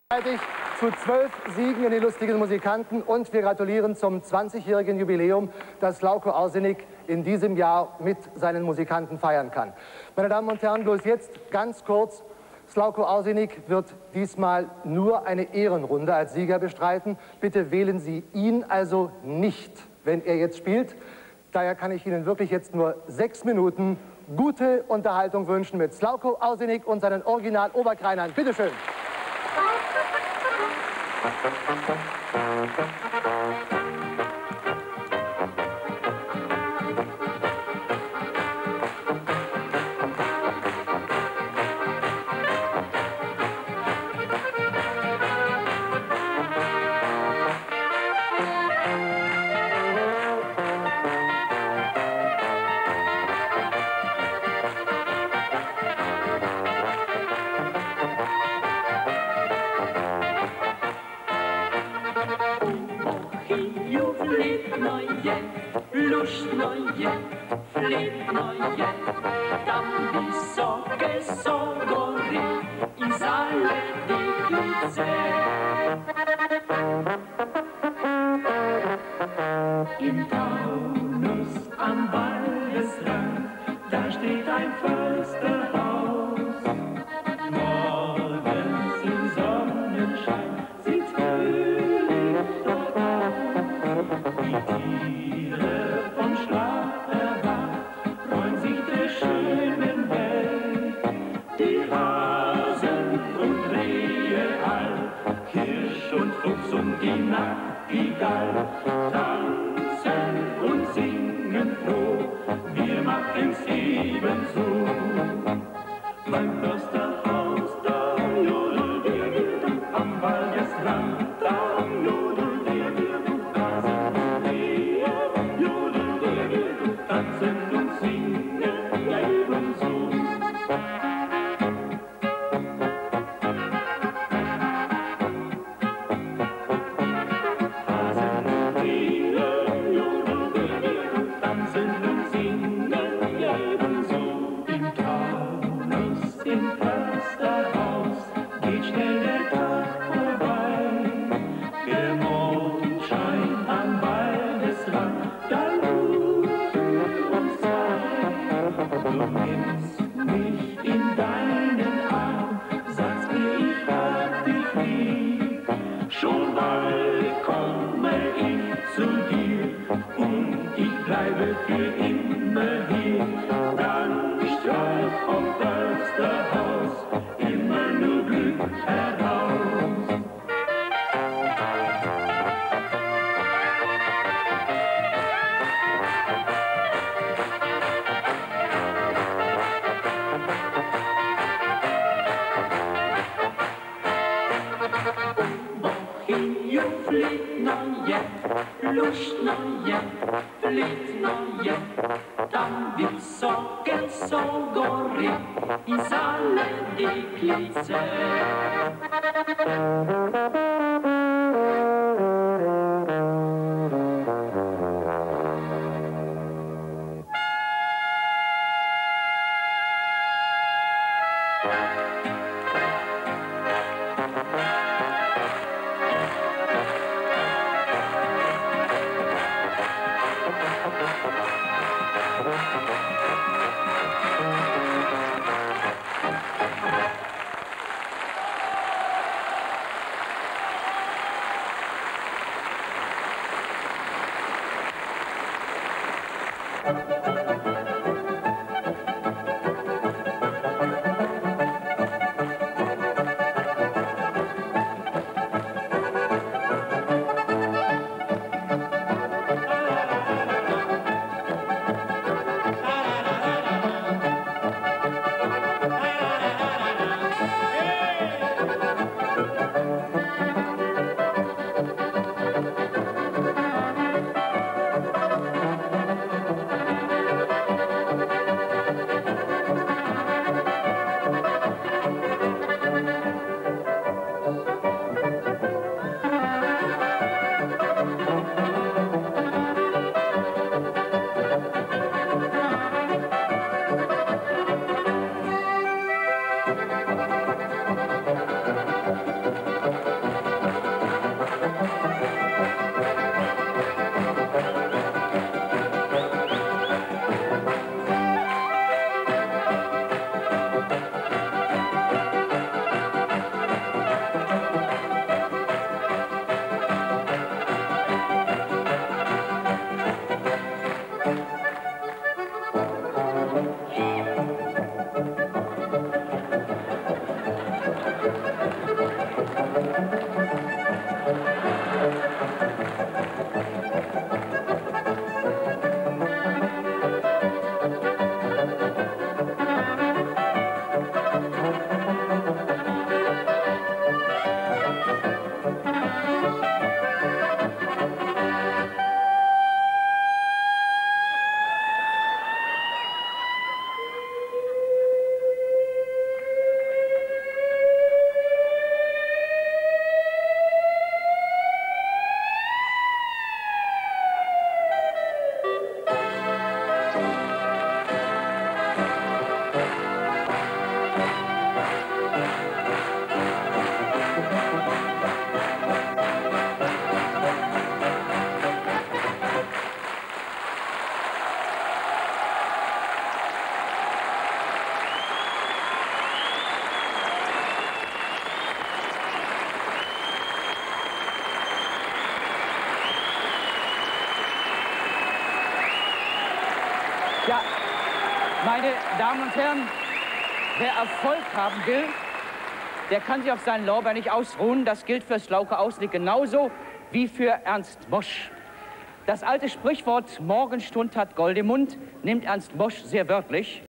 Zu 12 Siegen in den lustigen Musikanten und wir gratulieren zum 20-jährigen Jubiläum, das Slavko Arsenik in diesem Jahr mit seinen Musikanten feiern kann. Meine Damen und Herren, bloß jetzt ganz kurz. Slavko Arsenik wird diesmal nur eine Ehrenrunde als Sieger bestreiten. Bitte wählen Sie ihn also nicht, wenn er jetzt spielt. Daher kann ich Ihnen wirklich jetzt nur 6 Minuten gute Unterhaltung wünschen mit Slavko Arsenik und seinen Original-Oberkreinern. Bitte schön. Lust neue, flit neue, tam wysokie sogory I zalewnikice. Im Taunus am Waldesrand, da steht ein Försterhaus. Morgens im Sonnenschein sieht's fröhlich dort aus. Die Tiere vom Schlaf erwacht, freuen sich der schönen Welt. Die Hasen und Rehe all, Hirsch und Fuchs und die Nachtigall tanzen und singen froh, wir machen's ebenso. Beim Försterhaus, da jodelt der am Waldesrand, da jodelt der tanzen und singen ebenso. Hasen und Rehe jodeln, tanzen und singen ebenso. Im Taunus, im Försterhaus, geht schnell der Tag vorbei. Der Mond scheint am Waldesrand, da du nimmst mich in deinen Arm, sagst mir, ich hab dich lieb. Schon bald komme ich zu dir und ich bleibe für immer hier. Dann strahlt vom Försterhaus immer nur Glück heraus. Flit neue, Lust neue, flit neue, tam wysokie są góry I zalewnikice. Meine Damen und Herren, wer Erfolg haben will, der kann sich auf seinen Lorbeer nicht ausruhen. Das gilt für Slauke Außenlick genauso wie für Ernst Mosch. Das alte Sprichwort Morgenstund hat Gold im Mund nimmt Ernst Mosch sehr wörtlich.